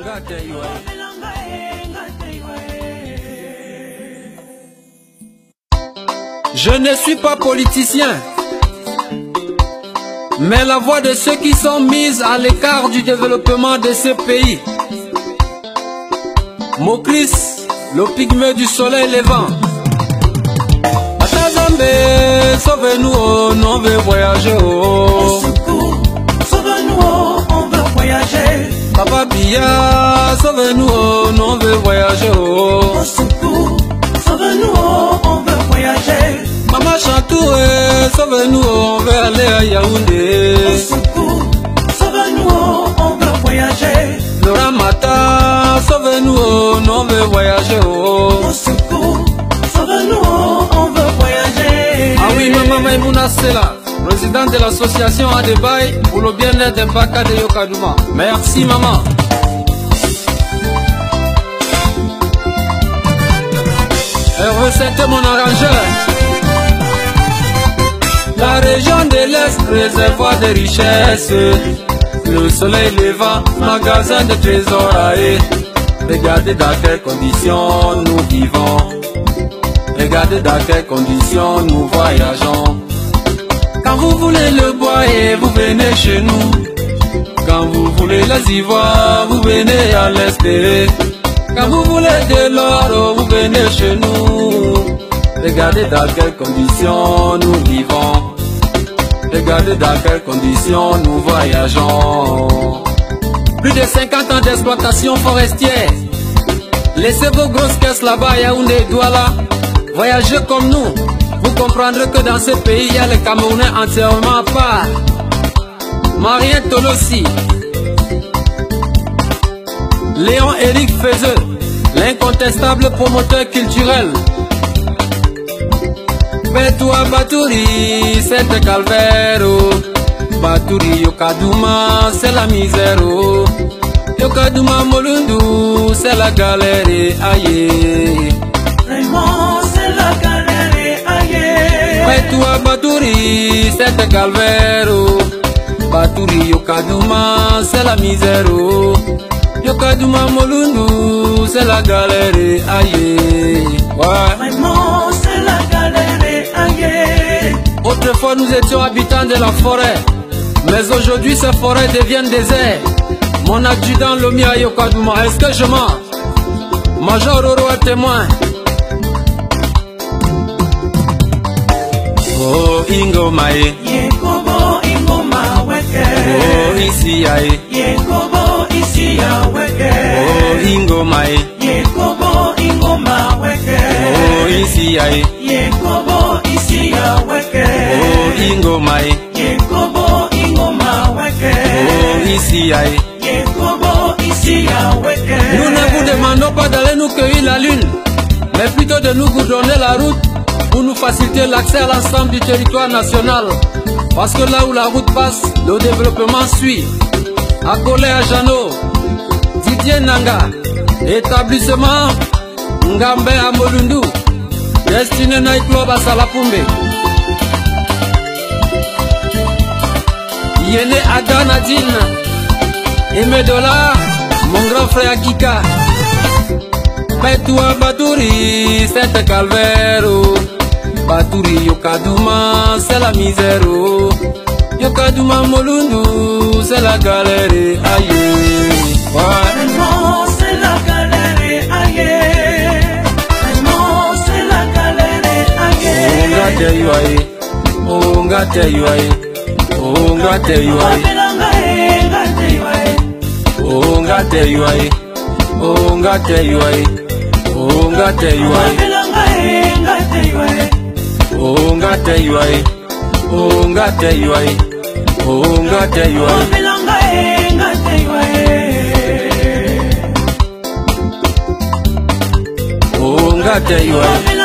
Je ne suis pas politicien, mais la voix de ceux qui sont mis à l'écart du développement de ce pays. Mokris, le pygmée du soleil levant. Atazambe, sauve-nous, on veut voyager. Au secours, sauve-nous, on veut voyager. Papa Bia, sauve-nous, on veut voyager. Au secours, sauve-nous, on veut voyager. Maman Chantou, sauve-nous, on veut aller à Yaoundé. Au secours, sauve-nous, on veut voyager. Laura Mata, sauve-nous, on veut voyager. Au secours, sauve-nous, on veut voyager. Ah oui, maman Maïmouna Sela, présidente de l'association Adebaï pour le bien-être des Baka de Yokadouma. Merci maman. Hervé Sainte, mon arrangeur. La région de l'Est, réservoir de richesses. Le soleil levant, magasin de trésors. Regardez dans quelles conditions nous vivons. Regardez dans quelles conditions nous voyageons. Quand vous voulez le bois et vous venez chez nous. Quand vous voulez les ivoires, vous venez à l'Est. Quand vous voulez de l'or, vous venez chez nous. Regardez dans quelles conditions nous vivons. Regardez dans quelles conditions nous voyageons. Plus de 50 ans d'exploitation forestière. Laissez vos grosses caisses là-bas à Yaoundé, Douala. Voyagez comme nous. Vous comprendrez que dans ce pays, il y a les Camerounais entièrement à part. Marien Tolossi, Léon Éric Fezeux, l'incontestable promoteur culturel. Betua Batouri, c'est le calvaire. Batouri Yokadouma, c'est la misère. Yokadouma Molundu, c'est la galère. Aïe. Vraiment, c'est la galère. Aïe. Betua Batouri, c'est le calvaire. Batouri Yokadouma, c'est la misère. Yokadouma Molundu, c'est la galère. Aïe. Ouais. Vraiment, c'est la galère. Aïe. Autrefois nous étions habitants de la forêt, mais aujourd'hui ces forêts deviennent déserts. Mon adjudant Lomia Yokadouma, est-ce que je mens? Major Roro est témoin. Oh Ingomae, Yekobo Ingoma Weke. oh Isiae, Yekobo Isia Weke. oh Ingomae, Yekobo Ingoma Weke. oh Isiae, Yekobo Isia Weke. oh Ingomae, Yekobo Ingoma Weke. oh Isiae. Yekobo Isia Weke. Nous ne vous demandons pas d'aller nous cueillir la lune, mais plutôt de nous goudronner la route pour nous faciliter l'accès à l'ensemble du territoire national. Parce que là où la route passe, le développement suit. Akole Ajano, Didier Nanga, établissement Ngambe à Molundu, Destiné Night Club à Salapumbe. Yene Ada Nadine, Emedola, mon grand frère Kika. Betua Batouri, c'est un calvaire. Batouri Yokadouma, c'est la misère. Yokadouma Molundu, c'est la galère. Aïe. Ouais. Vraiment, c'est la galère. Aïe. Vraiment, c'est la galère. Aïe. Ongate yuaye, ongate yuaye, ongate yuaye, ongate yuaye, ongate yuaye, ongate yuaye, ongate yuaye, ongate yuaye, ongate yuaye. Ongate yuaye.